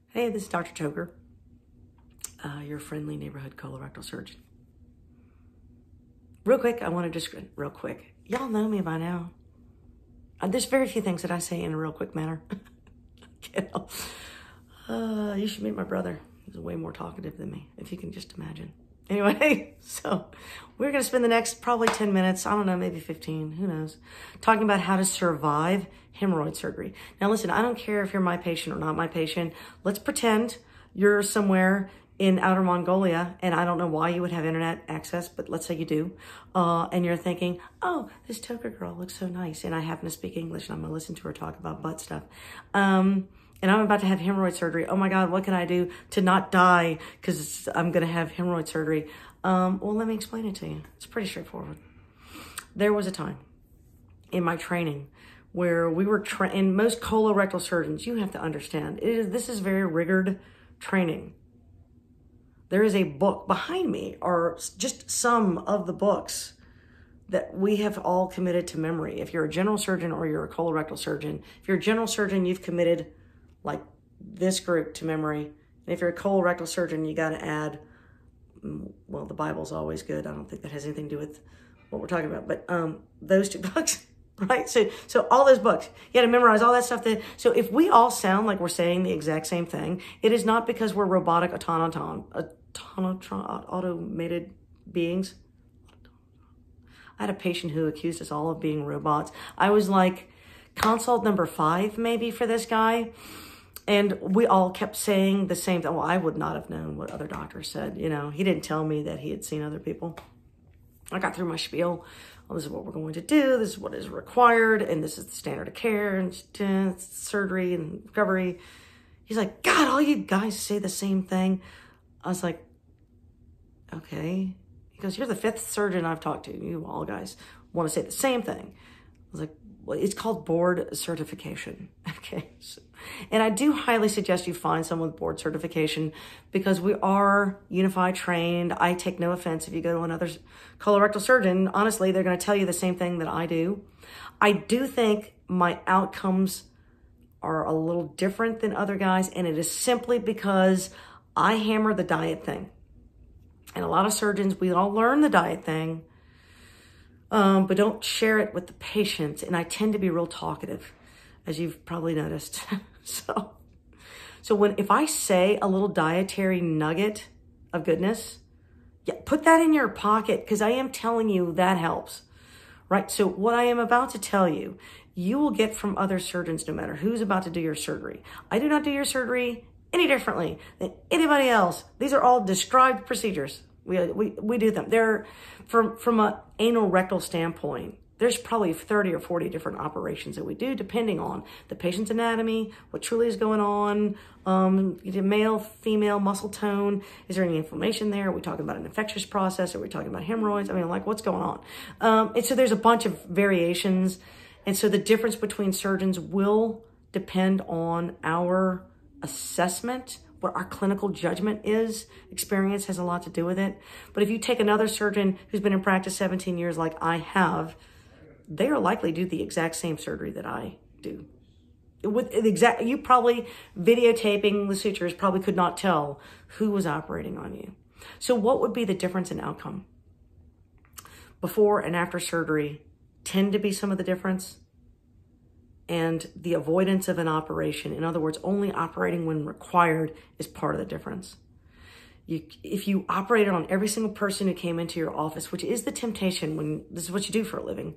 Hey, this is Dr. Toker, your friendly neighborhood colorectal surgeon. Real quick, I want to just, real quick, y'all know me by now. There's very few things that I say in a real quick manner. You should meet my brother. He's way more talkative than me, if you can just imagine. Anyway, so we're going to spend the next probably 10 minutes, I don't know, maybe 15, who knows, talking about how to survive hemorrhoid surgery. Now listen, I don't care if you're my patient or not my patient. Let's pretend you're somewhere in outer Mongolia, and I don't know why you would have internet access, but let's say you do, and you're thinking, oh, this Toker girl looks so nice, and I happen to speak English, and I'm going to listen to her talk about butt stuff. And I'm about to have hemorrhoid surgery. Oh my God, what can I do to not die because I'm going to have hemorrhoid surgery? Well, let me explain it to you. It's pretty straightforward. There was a time in my training where we were and most colorectal surgeons, you have to understand, this is very rigored training. There is a book behind me, or just some of the books that we have all committed to memory. If you're a general surgeon or you're a colorectal surgeon, if you're a general surgeon, you've committed like this group to memory. And if you're a colorectal surgeon, you got to add, well, the Bible's always good. I don't think that has anything to do with what we're talking about, but those two books, right? So all those books, you got to memorize all that stuff. So if we all sound like we're saying the exact same thing, it is not because we're robotic automated beings. I had a patient who accused us all of being robots. I was like consult number 5 maybe for this guy. And we all kept saying the same thing. Well, I would not have known what other doctors said. You know, he didn't tell me that he had seen other people. I got through my spiel. Well, this is what we're going to do. This is what is required. And this is the standard of care and surgery and recovery. He's like, God, all you guys say the same thing. I was like, okay. He goes, you're the 5th surgeon I've talked to. You all guys want to say the same thing. I was like, well, it's called board certification. Okay. And I do highly suggest you find someone with board certification because we are unified trained. I take no offense if you go to another colorectal surgeon. Honestly, they're going to tell you the same thing that I do. I do think my outcomes are a little different than other guys, and it is simply because I hammer the diet thing. And a lot of surgeons, we all learn the diet thing, but don't share it with the patient. And I tend to be real talkative, as you've probably noticed. So if I say a little dietary nugget of goodness, yeah, put that in your pocket because I am telling you that helps, right? So what I am about to tell you, you will get from other surgeons no matter who's about to do your surgery. I do not do your surgery any differently than anybody else. These are all described procedures. We do them. They're from an anal rectal standpoint. There's probably 30 or 40 different operations that we do depending on the patient's anatomy, what truly is going on, male, female, muscle tone. Is there any inflammation there? Are we talking about an infectious process? Are we talking about hemorrhoids? I mean, like what's going on? And so there's a bunch of variations. And so the difference between surgeons will depend on our assessment, what our clinical judgment is. Experience has a lot to do with it. But if you take another surgeon who's been in practice 17 years like I have, they are likely to do the exact same surgery that I do. You probably, videotaping the sutures, probably could not tell who was operating on you. So what would be the difference in outcome? Before and after surgery tend to be some of the difference. And the avoidance of an operation, in other words, only operating when required, is part of the difference. If you operated on every single person who came into your office, which is the temptation when this is what you do for a living,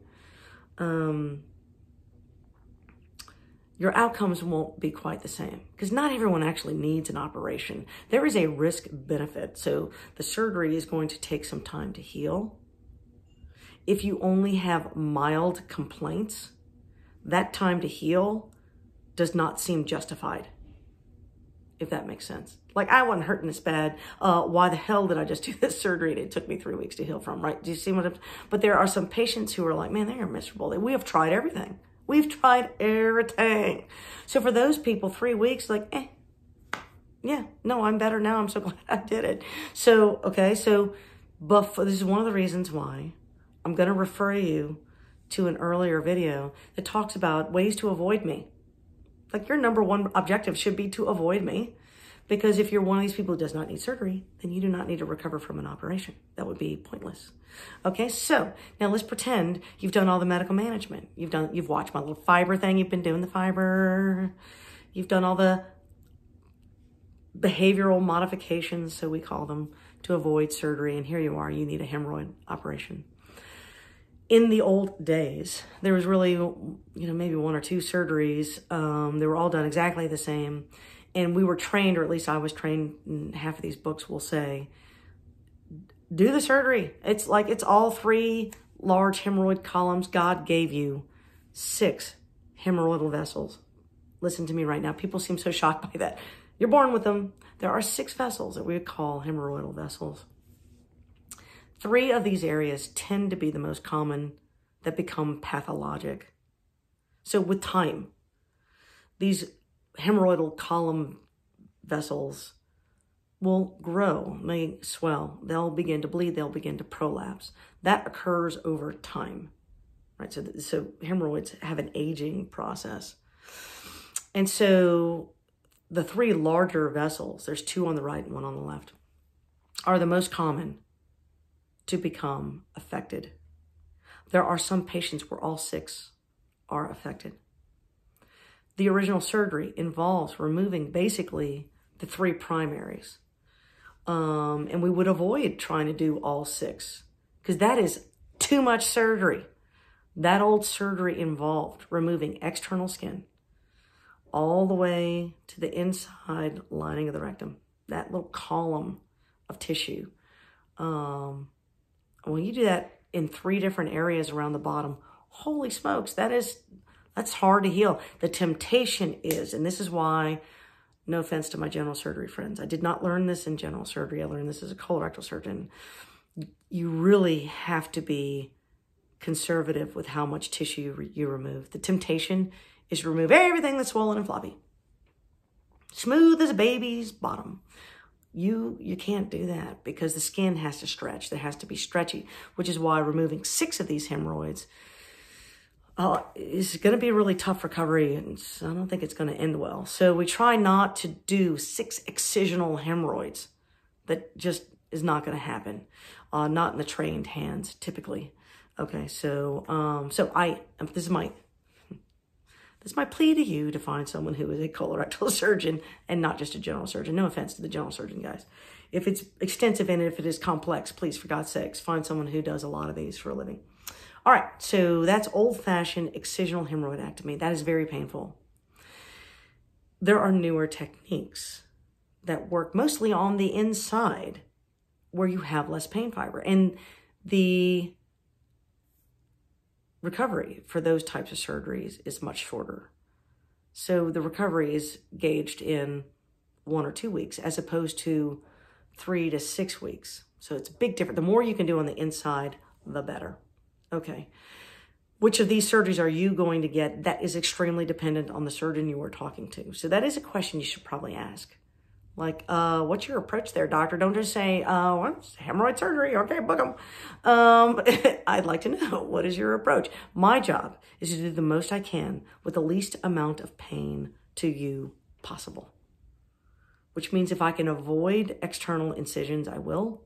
your outcomes won't be quite the same because not everyone actually needs an operation. There is a risk benefit. So the surgery is going to take some time to heal. If you only have mild complaints, that time to heal does not seem justified, if that makes sense. Like, I wasn't hurting this bad. Why the hell did I just do this surgery and it took me 3 weeks to heal from, right? Do you see what I'm... But there are some patients who are like, man, they are miserable. We have tried everything. We've tried everything. So for those people, 3 weeks, like, yeah, no, I'm better now. I'm so glad I did it. So, okay, so, but this is one of the reasons why I'm going to refer you to an earlier video that talks about ways to avoid me. Like, your number one objective should be to avoid me. Because if you're one of these people who does not need surgery, then you do not need to recover from an operation. That would be pointless. Okay, so now let's pretend you've done all the medical management. You've watched my little fiber thing. You've been doing the fiber. You've done all the behavioral modifications, so we call them, to avoid surgery. And here you are, you need a hemorrhoid operation. In the old days, there was really, maybe one or two surgeries. They were all done exactly the same. And we were trained, or at least I was trained, and half of these books will say, do the surgery. It's all 3 large hemorrhoid columns. God gave you 6 hemorrhoidal vessels. Listen to me right now. People seem so shocked by that. You're born with them. There are 6 vessels that we would call hemorrhoidal vessels. 3 of these areas tend to be the most common that become pathologic. So with time, these hemorrhoidal column vessels will grow, they swell, they'll begin to bleed, they'll begin to prolapse. That occurs over time, right? So hemorrhoids have an aging process. And so the 3 larger vessels, there's 2 on the right and 1 on the left, are the most common to become affected. There are some patients where all 6 are affected. The original surgery involves removing basically the 3 primaries. And we would avoid trying to do all 6 because that is too much surgery. That old surgery involved removing external skin all the way to the inside lining of the rectum, that little column of tissue. When you do that in 3 different areas around the bottom, holy smokes, that's hard to heal. The temptation is, and this is why, no offense to my general surgery friends, I did not learn this in general surgery. I learned this as a colorectal surgeon. You really have to be conservative with how much tissue you remove. The temptation is to remove everything that's swollen and floppy. Smooth as a baby's bottom. You can't do that because the skin has to stretch. There has to be stretchy, which is why removing 6 of these hemorrhoids is going to be a really tough recovery, and I don't think it's going to end well. So we try not to do 6 excisional hemorrhoids. That just is not going to happen. Not in the trained hands, typically. Okay, so this is my plea to you to find someone who is a colorectal surgeon and not just a general surgeon. No offense to the general surgeon, guys. If it's extensive and if it is complex, please, for God's sakes, find someone who does a lot of these for a living. All right, so that's old-fashioned excisional hemorrhoidectomy. That is very painful. There are newer techniques that work mostly on the inside where you have less pain fiber. And the recovery for those types of surgeries is much shorter. So the recovery is gauged in 1 or 2 weeks as opposed to 3 to 6 weeks. So it's a big difference. The more you can do on the inside, the better. Okay. Which of these surgeries are you going to get? That is extremely dependent on the surgeon you are talking to. So that is a question you should probably ask. Like, what's your approach there, doctor? Don't just say, what's hemorrhoid surgery? Okay, book them. I'd like to know, what is your approach? My job is to do the most I can with the least amount of pain to you possible. Which means if I can avoid external incisions, I will.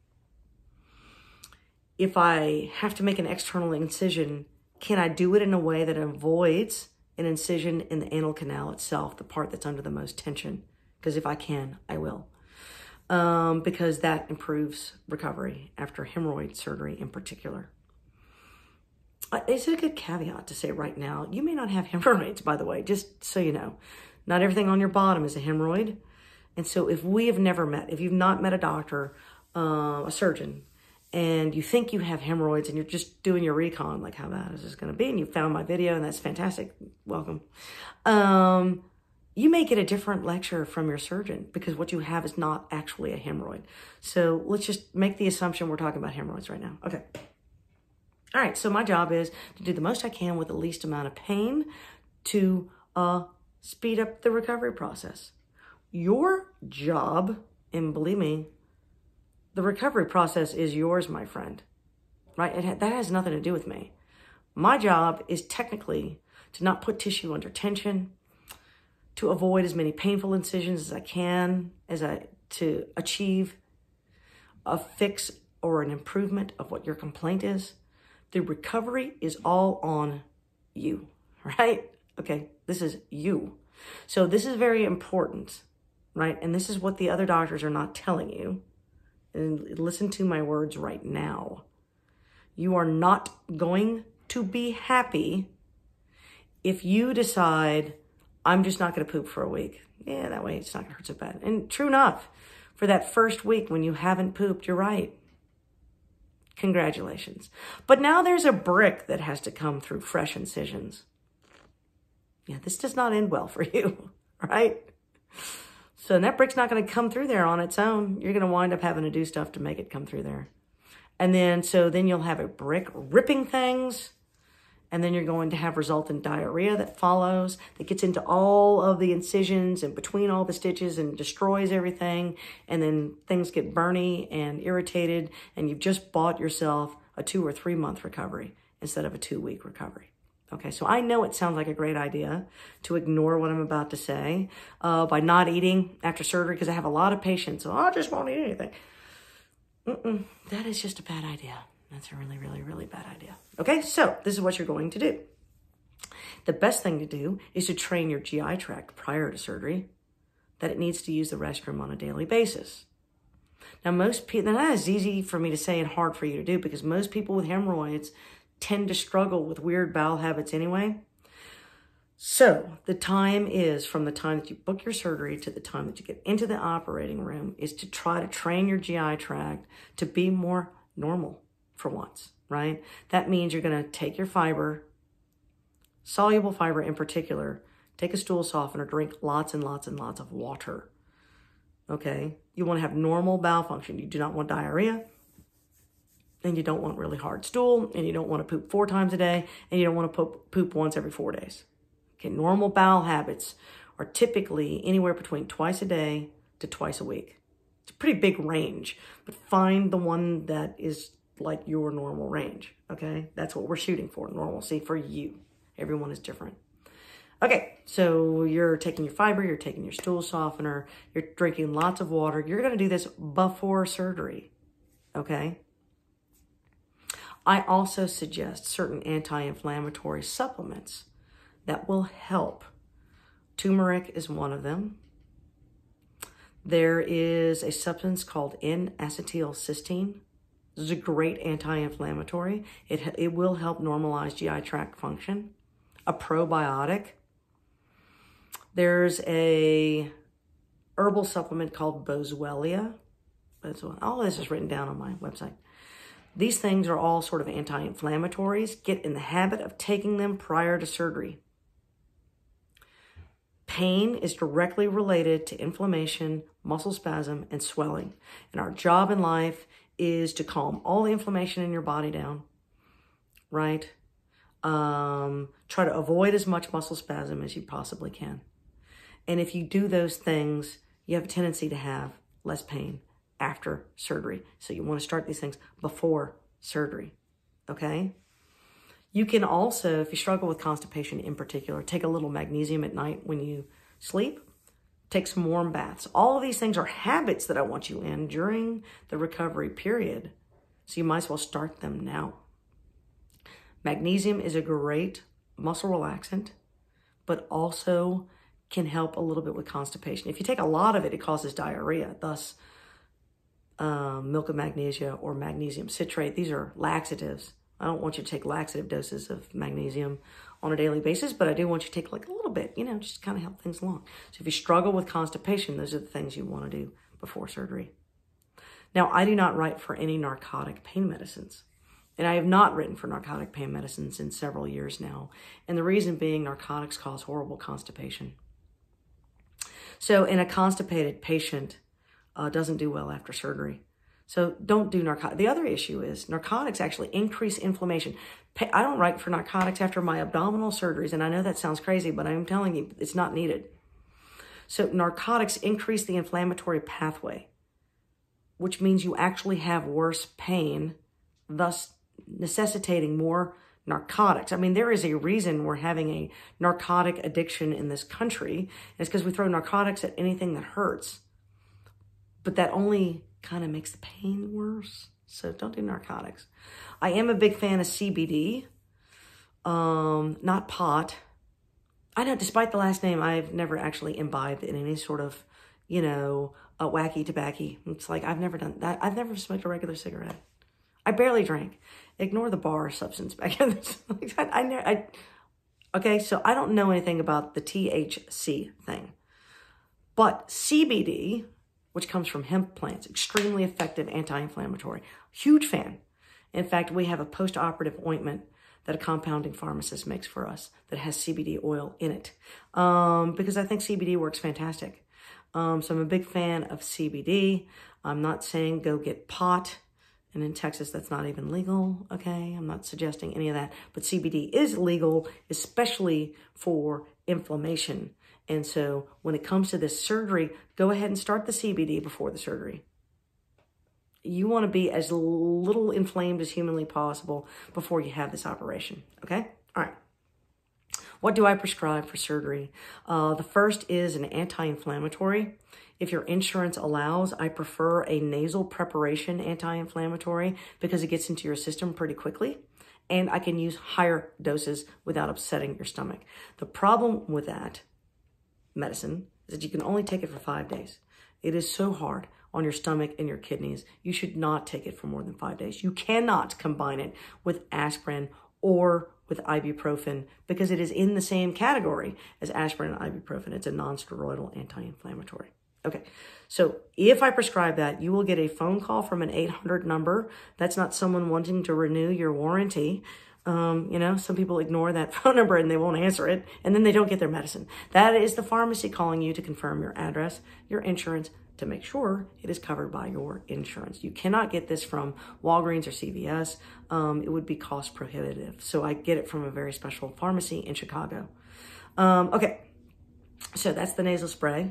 If I have to make an external incision, can I do it in a way that avoids an incision in the anal canal itself, the part that's under the most tension? Because if I can, I will. Because that improves recovery after hemorrhoid surgery in particular. It's a good caveat to say right now, you may not have hemorrhoids, by the way, just so you know. Not everything on your bottom is a hemorrhoid. And so if you've not met a doctor, a surgeon, and you think you have hemorrhoids and you're just doing your recon, like how bad is this going to be? And you found my video and that's fantastic. Welcome. You may get a different lecture from your surgeon because what you have is not actually a hemorrhoid. So let's just make the assumption we're talking about hemorrhoids right now. Okay. All right. So my job is to do the most I can with the least amount of pain to speed up the recovery process. Your job, and believe me, the recovery process is yours, my friend, right? That has nothing to do with me. My job is technically to not put tissue under tension, to avoid as many painful incisions as I can, to achieve a fix or an improvement of what your complaint is. The recovery is all on you, right? Okay, this is you. So this is very important, right? And this is what the other doctors are not telling you. And listen to my words right now. You are not going to be happy if you decide, I'm just not going to poop for a week. Yeah, that way it's not going to hurt so bad. And true enough, for that first week when you haven't pooped, you're right. Congratulations. But now there's a brick that has to come through fresh incisions. Yeah, this does not end well for you, right? So that brick's not going to come through there on its own. You're going to wind up having to do stuff to make it come through there. And then, so then you'll have a brick ripping things. And then you're going to have resultant diarrhea that follows, that gets into all of the incisions and between all the stitches and destroys everything. And then things get burny and irritated. And you've just bought yourself a 2 or 3 month recovery instead of a 2-week recovery. Okay, so I know it sounds like a great idea to ignore what I'm about to say by not eating after surgery, because I have a lot of patients, so I just won't eat anything. That is just a bad idea. That's a really, really, really bad idea. Okay, so this is what you're going to do. The best thing to do is to train your GI tract prior to surgery that it needs to use the restroom on a daily basis. Now, most people, that is easy for me to say and hard for you to do, because most people with hemorrhoids tend to struggle with weird bowel habits anyway. So the time is from the time that you book your surgery to the time that you get into the operating room is to try to train your GI tract to be more normal for once, right? That means you're going to take your fiber, soluble fiber in particular, take a stool softener, drink lots and lots and lots of water, okay? You want to have normal bowel function. You do not want diarrhea, and you don't want really hard stool, and you don't want to poop 4 times a day, and you don't want to poop once every 4 days. Okay, normal bowel habits are typically anywhere between twice a day to twice a week. It's a pretty big range, but find the one that is like your normal range, okay? That's what we're shooting for, normalcy for you. Everyone is different. Okay, so you're taking your fiber, you're taking your stool softener, you're drinking lots of water. You're going to do this before surgery, okay? I also suggest certain anti-inflammatory supplements that will help. Turmeric is one of them. There is a substance called N-acetylcysteine. This is a great anti-inflammatory. It will help normalize GI tract function. A probiotic. There's a herbal supplement called Boswellia. All this is written down on my website. These things are all sort of anti-inflammatories. Get in the habit of taking them prior to surgery. Pain is directly related to inflammation, muscle spasm, and swelling. And our job in life is to calm all the inflammation in your body down, right? Try to avoid as much muscle spasm as you possibly can. And if you do those things, you have a tendency to have less pain after surgery. So you want to start these things before surgery, okay? You can also, if you struggle with constipation in particular, take a little magnesium at night when you sleep. Take some warm baths. All of these things are habits that I want you in during the recovery period. So you might as well start them now. Magnesium is a great muscle relaxant, but also can help a little bit with constipation. If you take a lot of it, it causes diarrhea. Thus, milk of magnesia or magnesium citrate. These are laxatives. I don't want you to take laxative doses of magnesium on a daily basis, but I do want you to take like a little bit, just to kind of help things along. So if you struggle with constipation, those are the things you want to do before surgery. Now, I do not write for any narcotic pain medicines. And I have not written for narcotic pain medicines in several years now. And the reason being, narcotics cause horrible constipation. So, and a constipated patient doesn't do well after surgery. So don't do narcotics. The other issue is narcotics actually increase inflammation. I don't write for narcotics after my abdominal surgeries, and I know that sounds crazy, but I'm telling you, it's not needed. So narcotics increase the inflammatory pathway, which means you actually have worse pain, thus necessitating more narcotics. I mean, there is a reason we're having a narcotic addiction in this country. And it's because we throw narcotics at anything that hurts. But that only kind of makes the pain worse. So don't do narcotics. I am a big fan of CBD, not pot. I know, despite the last name, I've never actually imbibed in any sort of, you know, a wacky tobacco. It's like, I've never done that. I've never smoked a regular cigarette. I barely drank. Ignore the bar substance back in this. Okay, so I don't know anything about the THC thing. But CBD, which comes from hemp plants, extremely effective anti-inflammatory. Huge fan. In fact, we have a post-operative ointment that a compounding pharmacist makes for us that has CBD oil in it. Because I think CBD works fantastic. So I'm a big fan of CBD. I'm not saying go get pot. And in Texas, that's not even legal, okay? I'm not suggesting any of that. But CBD is legal, especially for inflammation. And so when it comes to this surgery, go ahead and start the CBD before the surgery. You want to be as little inflamed as humanly possible before you have this operation, okay? All right. What do I prescribe for surgery? The first is an anti-inflammatory. If your insurance allows, I prefer a nasal preparation anti-inflammatory because it gets into your system pretty quickly. And I can use higher doses without upsetting your stomach. The problem with that medicine is that you can only take it for 5 days. It is so hard on your stomach and your kidneys. You should not take it for more than 5 days. You cannot combine it with aspirin or with ibuprofen because it is in the same category as aspirin and ibuprofen. It's a non-steroidal anti-inflammatory. Okay, so if I prescribe that, you will get a phone call from an 800 number. That's not someone wanting to renew your warranty. You know, some people ignore that phone number and they won't answer it, and then they don't get their medicine. That is the pharmacy calling you to confirm your address, your insurance, to make sure it is covered by your insurance. You cannot get this from Walgreens or CVS. It would be cost prohibitive. So I get it from a very special pharmacy in Chicago. Okay, so that's the nasal spray.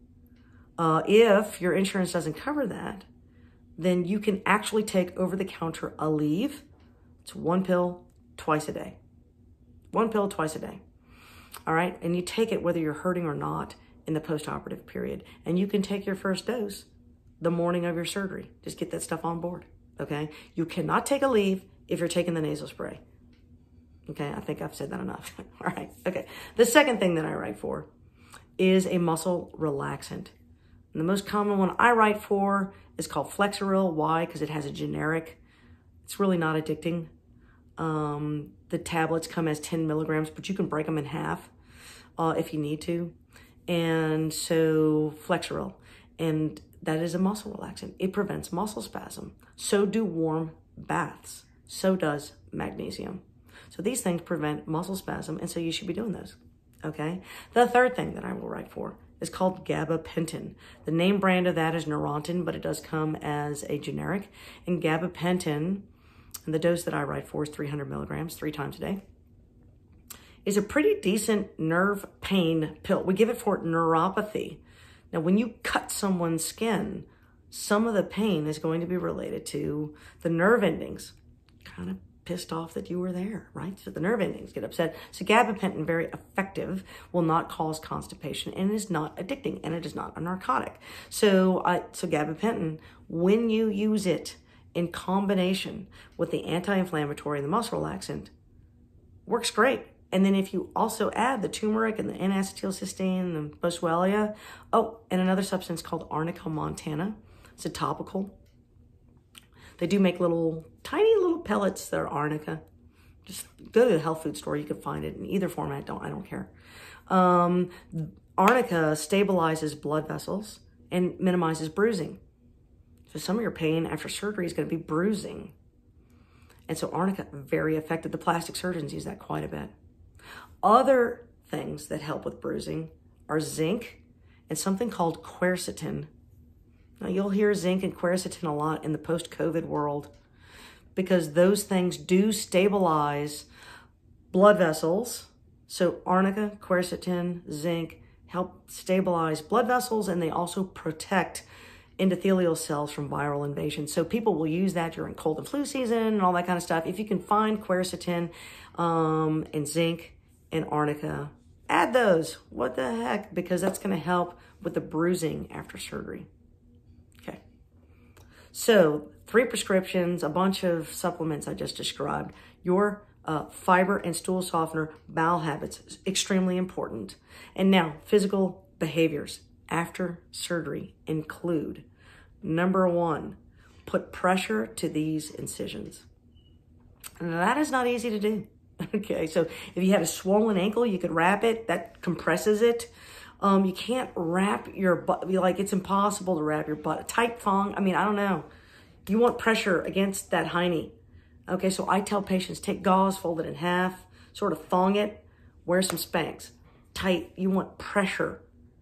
If your insurance doesn't cover that, then you can actually take over-the-counter Aleve. It's 1 pill twice a day. 1 pill twice a day. All right, and you take it whether you're hurting or not in the post-operative period. And you can take your first dose the morning of your surgery. Just get that stuff on board, okay? You cannot take Aleve if you're taking the nasal spray. Okay, I think I've said that enough. All right, okay. The second thing that I write for is a muscle relaxant. And the most common one I write for is called Flexeril. Why? Because it has a generic. It's really not addicting. The tablets come as 10 milligrams, but you can break them in half if you need to. And so Flexeril, and that is a muscle relaxant. It prevents muscle spasm. So do warm baths. So does magnesium. So these things prevent muscle spasm, and so you should be doing those, okay? The third thing that I will write for is called gabapentin. The name brand of that is Neurontin, but it does come as a generic. And gabapentin, and the dose that I write for is 300 milligrams, 3 times a day, is a pretty decent nerve pain pill. We give it for neuropathy. Now, when you cut someone's skin, some of the pain is going to be related to the nerve endings. Kind of pissed off that you were there, right? So the nerve endings get upset. So gabapentin, very effective, will not cause constipation, and it is not addicting, and it is not a narcotic. So gabapentin, when you use it in combination with the anti-inflammatory and the muscle relaxant, works great. And then if you also add the turmeric and the N-acetylcysteine and the boswellia, oh, and another substance called Arnica montana. It's a topical. They do make tiny little pellets that are arnica. Just go to the health food store. You can find it in either format. I don't care. Arnica stabilizes blood vessels and minimizes bruising. So some of your pain after surgery is going to be bruising. And so arnica, very effective. The plastic surgeons use that quite a bit. Other things that help with bruising are zinc and something called quercetin. Now, you'll hear zinc and quercetin a lot in the post-COVID world because those things do stabilize blood vessels. So arnica, quercetin, zinc help stabilize blood vessels, and they also protect endothelial cells from viral invasion. So people will use that during cold and flu season and all that kind of stuff. If you can find quercetin and zinc and arnica, add those. What the heck? Because that's going to help with the bruising after surgery. Okay. So 3 prescriptions, a bunch of supplements I just described. Your fiber and stool softener, bowel habits, is extremely important. And now, physical behaviors after surgery include, number 1, put pressure to these incisions. And that is not easy to do. Okay, so if you had a swollen ankle, you could wrap it. That compresses it. You can't wrap your butt. Like, it's impossible to wrap your butt. A tight thong, I mean, I don't know. You want pressure against that hiney. Okay, so I tell patients, take gauze, fold it in half, sort of thong it, wear some Spanx. Tight, you want pressure.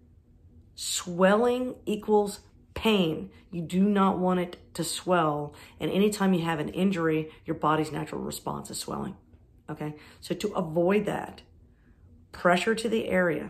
Swelling equals pain. You do not want it to swell. And anytime you have an injury, your body's natural response is swelling. Okay, so to avoid that, pressure to the area,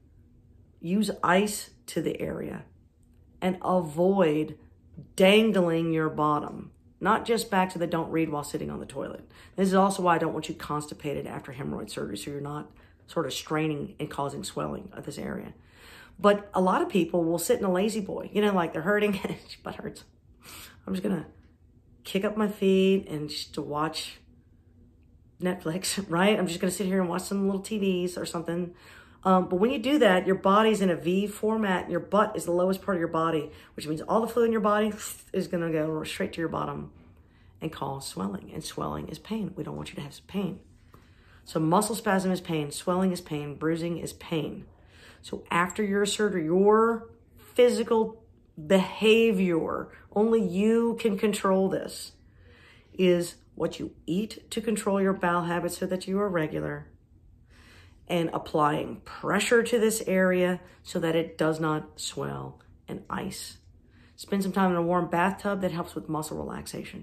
use ice to the area, and avoid dangling your bottom. Not just back to the don't read while sitting on the toilet. This is also why I don't want you constipated after hemorrhoid surgery, so you're not sort of straining and causing swelling of this area. But a lot of people will sit in a lazy boy, you know, like they're hurting, butt hurts. I'm just gonna kick up my feet and just to watch Netflix, right? I'm just gonna sit here and watch some little TVs or something. But when you do that, your body's in a V format and your butt is the lowest part of your body, which means all the fluid in your body is going to go straight to your bottom and cause swelling. And swelling is pain. We don't want you to have pain. So muscle spasm is pain, swelling is pain, bruising is pain. So after your surgery, your physical behavior, only you can control this, is what you eat to control your bowel habits so that you are regular, and applying pressure to this area so that it does not swell, and ice. Spend some time in a warm bathtub. That helps with muscle relaxation.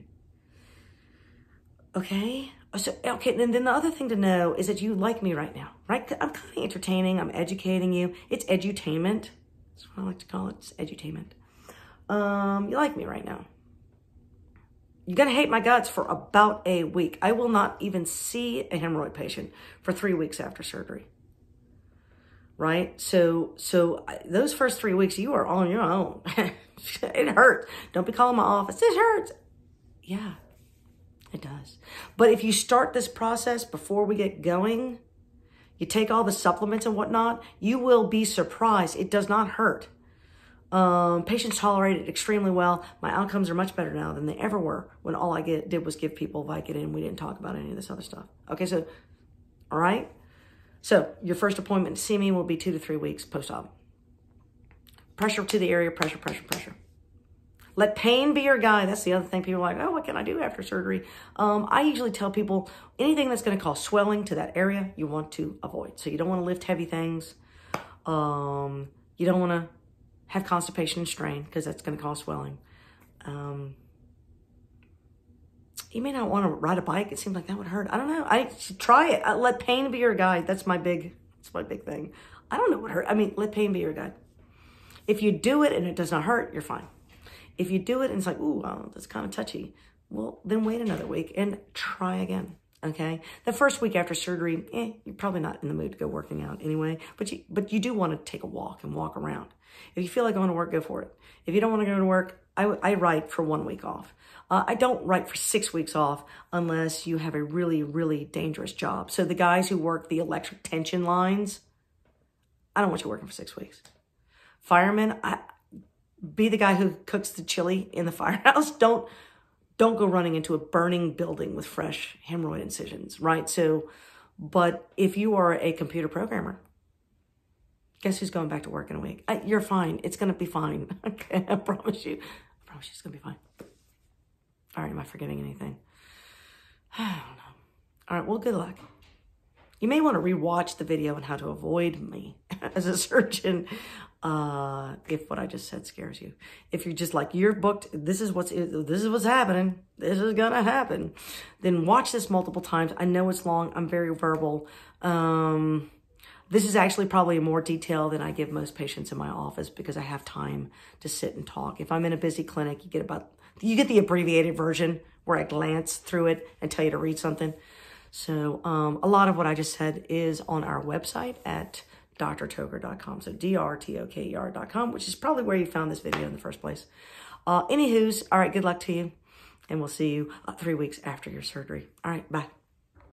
Okay? Okay, and then the other thing to know is that you like me right now, right? I'm kind of entertaining. I'm educating you. It's edutainment. That's what I like to call it. It's edutainment. You like me right now. You're going to hate my guts for about a week. I will not even see a hemorrhoid patient for 3 weeks after surgery. Right? So those first 3 weeks, you are on your own. It hurts. Don't be calling my office. This hurts. Yeah, it does. But if you start this process before we get going, you take all the supplements and whatnot, you will be surprised. It does not hurt. Patients tolerate it extremely well. My outcomes are much better now than they ever were when all I did was give people Vicodin and we didn't talk about any of this other stuff. Okay, so, all right. So your first appointment to see me will be 2 to 3 weeks post-op. Pressure to the area, pressure, pressure, pressure. Let pain be your guide. That's the other thing. People are like, oh, what can I do after surgery? I usually tell people anything that's going to cause swelling to that area, you want to avoid. So you don't want to lift heavy things. You don't want to have constipation and strain because that's going to cause swelling. You may not want to ride a bike. It seems like that would hurt. I don't know. I should try it. Let pain be your guide. That's my big thing. I don't know what hurt. I mean, let pain be your guide. If you do it and it does not hurt, you're fine. If you do it and it's like, ooh, that's kind of touchy, well, then wait another week and try again. Okay. The first week after surgery, you're probably not in the mood to go working out anyway, but you do want to take a walk and walk around. If you feel like going to work, go for it. If you don't want to go to work, I write for 1 week off. I don't write for 6 weeks off unless you have a really, really dangerous job. So the guys who work the electric tension lines, I don't want you working for 6 weeks. Firemen, be the guy who cooks the chili in the firehouse. Don't go running into a burning building with fresh hemorrhoid incisions, right? So, but if you are a computer programmer, guess who's going back to work in a week? You're fine. It's going to be fine. Okay, I promise you. I promise you it's going to be fine. All right, am I forgetting anything? I don't know. All right, well, good luck. You may want to rewatch the video on how to avoid me as a surgeon if what I just said scares you. If you're just like, you're booked, this is what's happening, this is going to happen, then watch this multiple times. I know it's long. I'm very verbal. This is actually probably more detail than I give most patients in my office because I have time to sit and talk. If I'm in a busy clinic, you get the abbreviated version where I glance through it and tell you to read something. So a lot of what I just said is on our website at drtoker.com. So drtoker.com, which is probably where you found this video in the first place. Anywho's, all right, good luck to you. And we'll see you 3 weeks after your surgery. All right, bye.